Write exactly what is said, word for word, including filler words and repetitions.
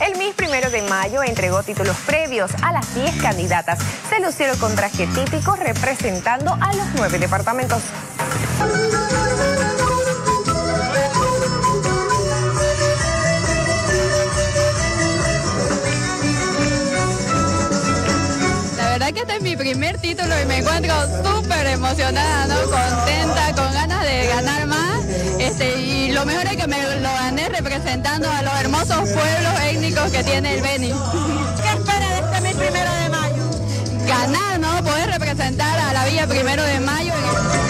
El Miss Primero de Mayo entregó títulos previos a las diez candidatas. Se lucieron con traje típico representando a los nueve departamentos. La verdad que este es mi primer título y me encuentro súper emocionada, ¿no? Contenta, con ganas de ganar más. Este, y lo mejor es que me lo gané representando a los hermosos pueblos étnicos que tiene el Beni. ¿Qué espera de este Miss Primero de Mayo? Ganar, ¿no? Poder representar a la Villa Primero de Mayo.